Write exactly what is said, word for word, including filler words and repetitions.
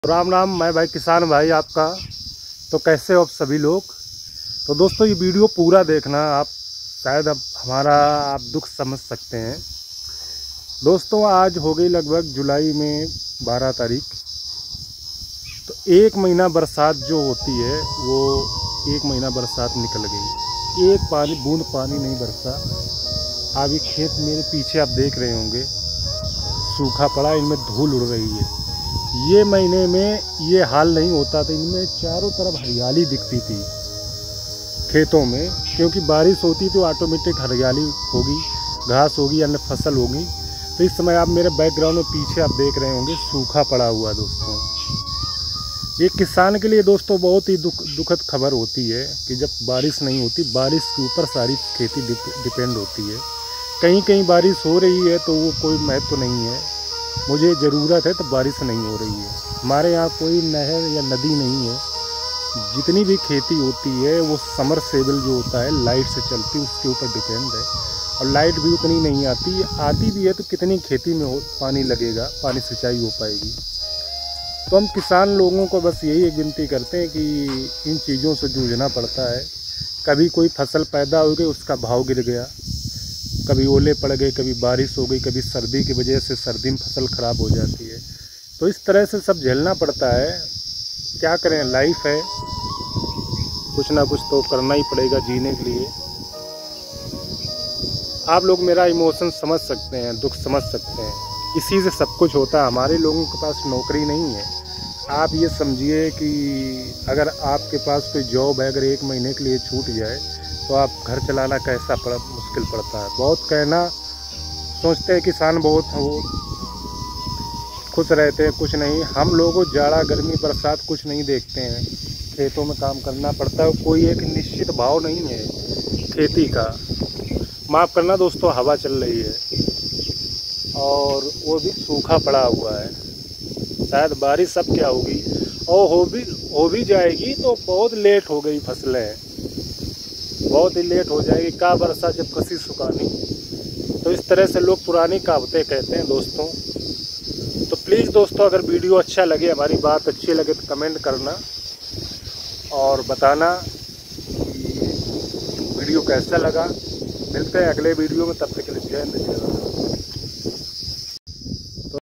राम राम। मैं भाई किसान भाई आपका। तो कैसे हो आप सभी लोग। तो दोस्तों ये वीडियो पूरा देखना, आप शायद अब हमारा आप दुख समझ सकते हैं। दोस्तों आज हो गई लगभग जुलाई में बारह तारीख। तो एक महीना बरसात जो होती है वो एक महीना बरसात निकल गई, एक पानी बूंद पानी नहीं बरसा। अभी खेत मेरे पीछे आप देख रहे होंगे सूखा पड़ा, इनमें धूल उड़ रही है। ये महीने में ये हाल नहीं होता था, इनमें चारों तरफ हरियाली दिखती थी खेतों में, क्योंकि बारिश होती तो ऑटोमेटिक हरियाली होगी, घास होगी, अन्य फसल होगी। तो इस समय आप मेरे बैकग्राउंड में पीछे आप देख रहे होंगे सूखा पड़ा हुआ। दोस्तों ये किसान के लिए दोस्तों बहुत ही दुख दुखद खबर होती है कि जब बारिश नहीं होती, बारिश के ऊपर सारी खेती डिपेंड होती है। कहीं कहीं बारिश हो रही है तो वो कोई महत्व तो नहीं है, मुझे ज़रूरत है तो बारिश नहीं हो रही है। हमारे यहाँ कोई नहर या नदी नहीं है, जितनी भी खेती होती है वो समरसेबल जो होता है लाइट से चलती है, उसके ऊपर डिपेंड है। और लाइट भी उतनी नहीं आती, आती भी है तो कितनी खेती में हो पानी लगेगा, पानी सिंचाई हो पाएगी। तो हम किसान लोगों को बस यही एक विनती करते हैं कि इन चीज़ों से जूझना पड़ता है। कभी कोई फसल पैदा हो गई, उसका भाव गिर गया, कभी ओले पड़ गए, कभी बारिश हो गई, कभी सर्दी की वजह से सर्दी में फसल ख़राब हो जाती है। तो इस तरह से सब झेलना पड़ता है। क्या करें, लाइफ है, कुछ ना कुछ तो करना ही पड़ेगा जीने के लिए। आप लोग मेरा इमोशन समझ सकते हैं, दुख समझ सकते हैं। इसी से सब कुछ होता है। हमारे लोगों के पास नौकरी नहीं है। आप ये समझिए कि अगर आपके पास कोई जॉब है, अगर एक महीने के लिए छूट जाए तो आप घर चलाना कैसा पड़ा मुश्किल पड़ता है। बहुत कहना सोचते हैं किसान बहुत हो खुश रहते हैं, कुछ नहीं। हम लोगों को जाड़ा गर्मी बरसात कुछ नहीं देखते हैं, खेतों में काम करना पड़ता है। कोई एक निश्चित भाव नहीं है खेती का। माफ़ करना दोस्तों, हवा चल रही है और वो भी सूखा पड़ा हुआ है। शायद बारिश अब क्या होगी, और हो भी हो भी जाएगी तो बहुत लेट हो गई, फसलें बहुत ही लेट हो जाएगी। का बरसा जब कसी सुखानी। तो इस तरह से लोग पुरानी कहावतें कहते हैं दोस्तों। तो प्लीज़ दोस्तों, अगर वीडियो अच्छा लगे, हमारी बात अच्छी लगे तो कमेंट करना और बताना कि वीडियो कैसा लगा। मिलते हैं अगले वीडियो में, तब तक के लिए जय हिंद जय भारत।